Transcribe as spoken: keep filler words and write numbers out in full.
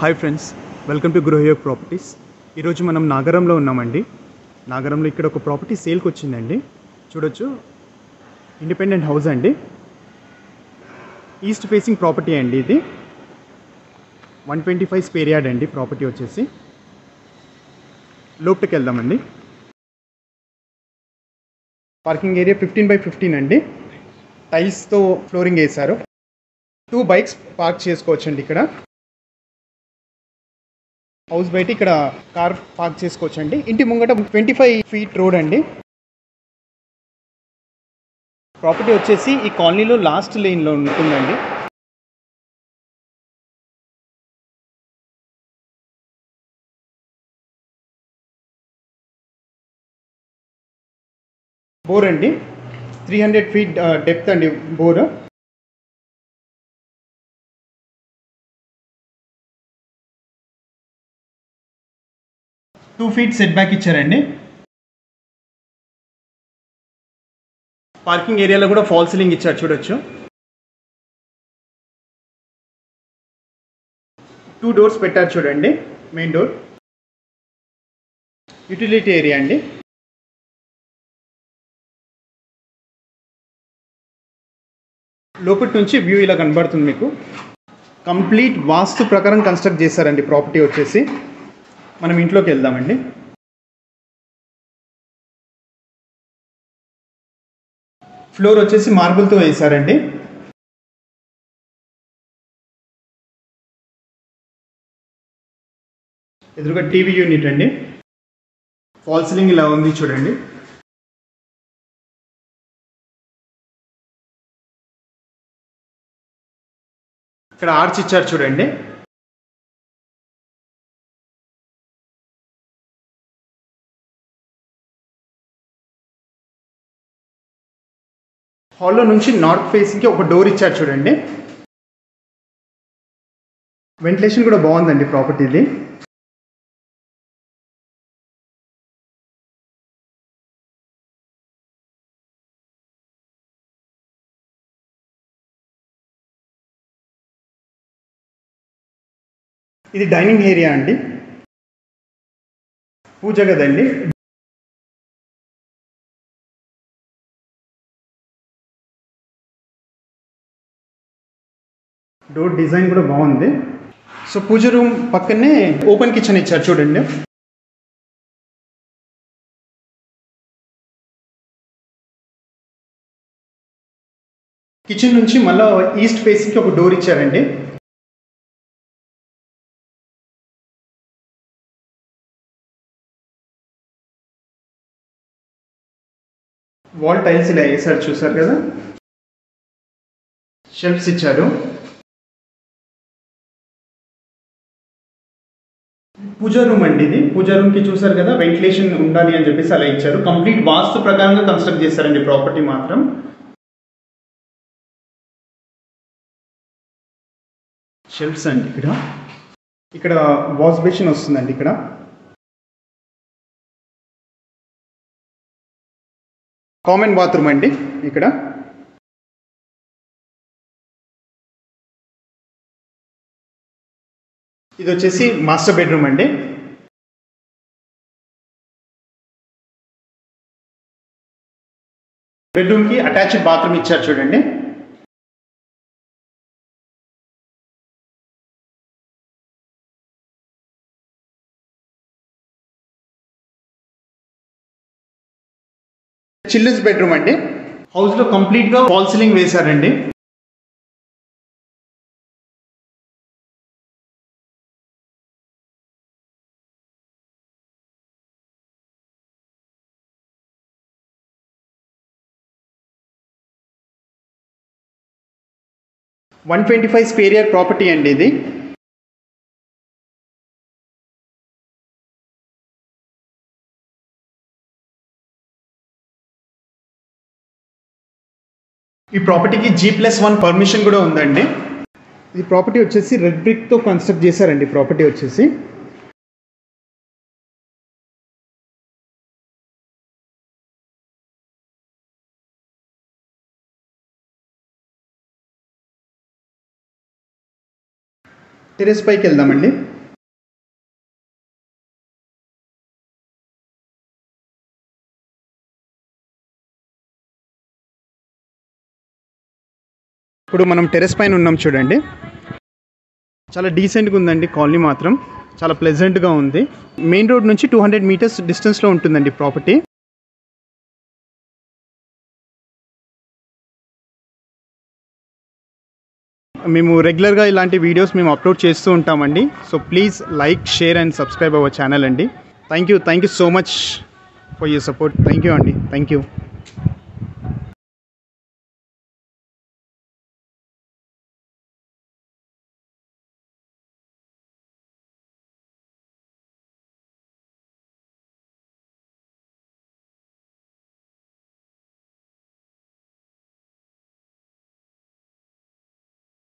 Hi friends, welcome to Grihayog properties. ఈరోజు మనం నాగరంలో ఉన్నామండి. నాగరంలో ఇక్కడ ఒక ప్రాపర్టీ సేల్కి వచ్చిందండి. చూడొచ్చు, ఇండిపెండెంట్ హౌస్ అండి. ఈస్ట్ ఫేసింగ్ ప్రాపర్టీ అండి. ఇది one twenty five square yard అండి. ప్రాపర్టీ వచ్చేసి లోపలికి వెళ్దామండి. Parking area fifteen by fifteen అండి. టైల్స్తో ఫ్లోరింగ్ వేశారు. టూ బైక్స్ పార్క్ చేసుకోవచ్చండి. ఇక్కడ హౌస్ బయట ఇక్కడ కార్ పార్క్ చేసుకోవచ్చండి. ఇంటి ముంగట ట్వంటీ ఫైవ్ ఫీట్ రోడ్ అండి. ప్రాపర్టీ వచ్చేసి ఈ కాలనీలో లాస్ట్ లేన్లో ఉంటుందండి. బోర్ అండి, త్రీ హండ్రెడ్ ఫీట్ డెప్త్ అండి bore. Two feet set back ఇచ్చారండి. పార్కింగ్ ఏరియాలో కూడా ఫాల్ సీలింగ్ ఇచ్చారు. చూడొచ్చు, టూ డోర్స్ పెట్టారు చూడండి. మెయిన్ డోర్, యూటిలిటీ ఏరియా అండి. లోపటి నుంచి వ్యూ ఇలా కనబడుతుంది మీకు. కంప్లీట్ వాస్తు ప్రకారం కన్స్ట్రక్ట్ చేశారండి ప్రాపర్టీ వచ్చేసి. మనం ఇంట్లోకి వెళ్దామండి. ఫ్లోర్ వచ్చేసి మార్బుల్తో వేశారండి. ఎదురుగా టీవీ యూనిట్ అండి. ఫాల్ సీలింగ్ ఇలా ఉంది చూడండి. ఇక్కడ ఆర్చ్ ఇచ్చారు చూడండి. హాల్లో నుంచి నార్త్ ఫేసింగ్కి ఒక డోర్ ఇచ్చారు చూడండి. వెంటిలేషన్ కూడా బాగుందండి ప్రాపర్టీది. ఇది డైనింగ్ ఏరియా అండి. పూజ గదండి. డోర్ డిజైన్ కూడా బాగుంది. సో పూజ రూమ్ పక్కనే ఓపెన్ కిచెన్ ఇచ్చారు చూడండి. కిచెన్ నుంచి మళ్ళీ ఈస్ట్ ఫేసింగ్కి ఒక డోర్ ఇచ్చారండి. వాల్ టైల్స్ ఇలా వేసారు, చూసారు కదా. షెల్ఫ్స్ ఇచ్చారు. పూజా రూమ్ అండి ఇది. పూజా రూమ్కి చూసారు కదా, వెంటిలేషన్ ఉండాలి అని చెప్పేసి అలా ఇచ్చారు. కంప్లీట్ వాస్తు ప్రకారంగా కన్స్ట్రక్ట్ చేశారండి ప్రాపర్టీ మాత్రం. షెల్ఫ్స్ అండి. ఇక్కడ ఇక్కడ వాష్ బేసిన్ వస్తుందండి. ఇక్కడ కామన్ బాత్రూమ్ అండి. ఇక్కడ ఇది వచ్చేసి మాస్టర్ బెడ్రూమ్ అండి. బెడ్రూమ్కి అటాచ్డ్ బాత్రూమ్ ఇచ్చారు చూడండి. చిల్డ్రన్స్ బెడ్రూమ్ అండి. హౌస్లో కంప్లీట్గా ఫాల్ సీలింగ్ వేశారండి. One twenty five square yard property అండి ఇది. ఈ ప్రాపర్టీకి జీ ప్లస్ వన్ పర్మిషన్ కూడా ఉందండి. ఈ ప్రాపర్టీ వచ్చేసి రెడ్ బ్రిక్తో కన్స్ట్రక్ట్ చేశారండి. ప్రాపర్టీ వచ్చేసి టెరెస్ పైకి వెళ్దామండి. ఇప్పుడు మనం టెరెస్ పైన ఉన్నాం చూడండి. చాలా డీసెంట్గా ఉందండి. కాలనీ మాత్రం చాలా ప్లెజెంట్గా ఉంది. మెయిన్ రోడ్ నుంచి టూ హండ్రెడ్ మీటర్స్ డిస్టెన్స్లో ఉంటుందండి ప్రాపర్టీ. మేము రెగ్యులర్గా ఇలాంటి వీడియోస్ మేము అప్లోడ్ చేస్తూ ఉంటామండి. So please like, share and subscribe our channel అండి. Thank you thank you so much for your support. Thank you అండి. Thank you.